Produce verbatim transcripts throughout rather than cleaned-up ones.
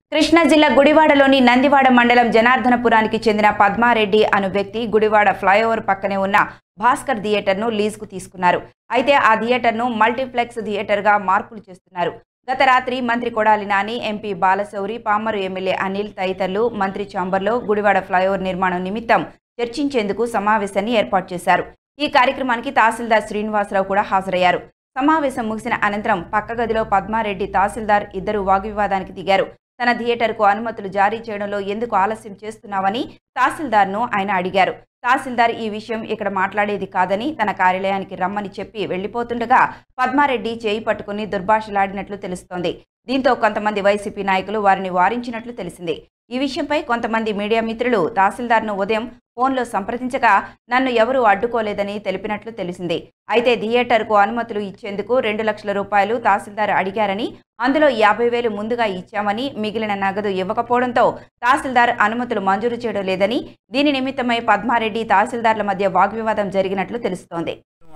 కృష్ణా జిల్లా గుడివాడలోని నందివాడ మండలం జనార్దనపురానికి చెందిన పద్మారెడ్డి అను వ్యక్తి గుడివాడ ఫ్లైఓవర్ పక్కనే ఉన్న భాస్కర్ థియేటర్ను లీజుకు తీసుకున్నారు. అయితే ఆ థియేటర్ను మల్టీప్లెక్స్ థియేటర్గా మార్పులు చేస్తున్నారు. గత రాత్రి మంత్రి కొడాలి నాని, ఎంపీ బాలశౌరి, పామరు ఎమ్మెల్యే అనిల్ తదితరులు మంత్రి ఛాంబర్లో గుడివాడ ఫ్లైఓవర్ నిర్మాణం నిమిత్తం చర్చించేందుకు సమావేశాన్ని ఏర్పాటు చేశారు. ఈ కార్యక్రమానికి తహసీల్దార్ శ్రీనివాసరావు కూడా హాజరయ్యారు. సమావేశం ముగిసిన అనంతరం పక్క గదిలో పద్మారెడ్డి, తహసీల్దార్ ఇద్దరు వాగ్వివాదానికి దిగారు. తన థియేటర్కు అనుమతులు జారీ చేయడంలో ఎందుకు ఆలస్యం చేస్తున్నావని తహసీల్దార్ను ఆయన అడిగారు. తహసీల్దార్ ఈ విషయం ఇక్కడ మాట్లాడేది కాదని తన కార్యాలయానికి రమ్మని చెప్పి వెళ్లిపోతుండగా పద్మారెడ్డి చేయి పట్టుకుని దుర్భాషలాడినట్లు తెలుస్తోంది. దీంతో కొంతమంది వైసీపీ నాయకులు వారిని వారించినట్లు తెలిసింది. ఈ విషయంపై కొంతమంది మీడియా మిత్రులు తహసీల్దార్ను ఉదయం ఫోన్లో సంప్రదించగా నన్ను ఎవరూ అడ్డుకోలేదని తెలిపినట్లు తెలిసింది. అయితే థియేటర్కు అనుమతులు ఇచ్చేందుకు రెండు లక్షల రూపాయలు తహసీల్దార్ అడిగారని, అందులో యాభై వేలు ముందుగా ఇచ్చామని, మిగిలిన నగదు ఇవ్వకపోవడంతో తహసీల్దార్ అనుమతులు మంజూరు చేయడం లేదని, దీని నిమిత్తమై పద్మారెడ్డి, తహసీల్దార్ల మధ్య వాగ్వివాదం జరిగినట్లు తెలుస్తోంది.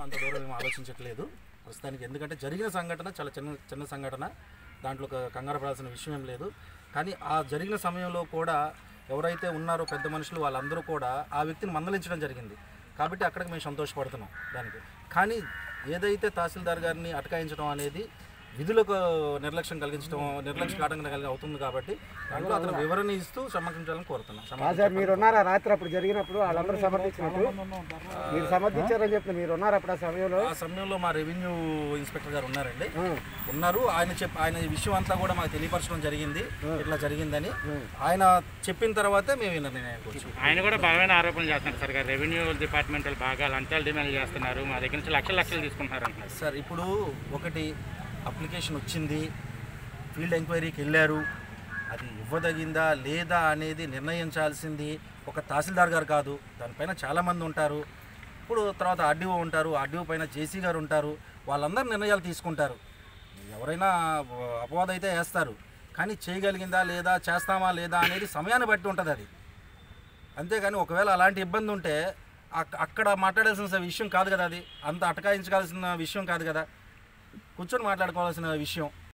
ప్రస్తుతానికి ఎందుకంటే జరిగిన సంఘటన చాలా చిన్న చిన్న సంఘటన, దాంట్లో కంగారు పడాల్సిన విషయం ఏం లేదు. కానీ ఆ జరిగిన సమయంలో కూడా ఎవరైతే ఉన్నారో పెద్ద మనుషులు వాళ్ళందరూ కూడా ఆ వ్యక్తిని మందలించడం జరిగింది. కాబట్టి అక్కడికి మేము సంతోషపడుతున్నాం దానికి. కానీ ఏదైతే తహసీల్దార్ గారిని అటకాయించడం అనేది విధులకు నిర్లక్ష్యం కలిగించడం, నిర్లక్ష్య ఆటంకం కలిగి అవుతుంది. కాబట్టి దాంట్లో అతను వివరణ ఇస్తూ సమర్పించాలని కోరుతున్నాం. మీరు ఉన్నారా రాత్రి అప్పుడు జరిగినప్పుడు వాళ్ళందరూ సమర్థించినట్టు మీరు సమర్థించారని చెప్పి మీరు ఉన్నారు అప్పుడు ఆ సమయంలో? ఆ సమయంలో మా రెవెన్యూ ఇన్స్పెక్టర్ గారు ఉన్నారండి, ఉన్నారు. ఆయన చెప్పి ఆయన ఈ విషయం అంతా కూడా మాకు తెలియపరచడం జరిగింది, ఇట్లా జరిగిందని. ఆయన చెప్పిన తర్వాతే మేము నిర్ణయానికి వచ్చాం. ఆయన కూడా బలమైన ఆరోపణలు చేస్తున్నారు సార్. రెవెన్యూ డిపార్ట్మెంట్ బాగా లంచాలు డిమాండ్ చేస్తున్నారు, మా దగ్గర నుంచి లక్షల లక్షలు తీసుకుంటున్నారు అంటున్నారు సార్. ఇప్పుడు ఒకటి అప్లికేషన్ వచ్చింది, ఫీల్డ్ ఎంక్వైరీకి వెళ్ళారు, అది ఇవ్వదగిందా లేదా అనేది నిర్ణయించాల్సింది ఒక తహసీల్దార్ గారు కాదు, దానిపైన చాలామంది ఉంటారు. ఇప్పుడు తర్వాత ఆర్డీఓ ఉంటారు, ఆర్డీఓ పైన జేసీ గారు ఉంటారు, వాళ్ళందరూ నిర్ణయాలు తీసుకుంటారు. ఎవరైనా అపవాదం అయితే వేస్తారు, కానీ చేయగలిగిందా లేదా, చేస్తామా లేదా అనేది సమయాన్ని బట్టి ఉంటుంది అది. అంతేగాని ఒకవేళ అలాంటి ఇబ్బంది ఉంటే అక్కడ మాట్లాడాల్సిన విషయం కాదు కదా, అది అంత అటకాయించాల్సిన విషయం కాదు కదా, కూర్చొని మాట్లాడుకోవాల్సిన విషయం.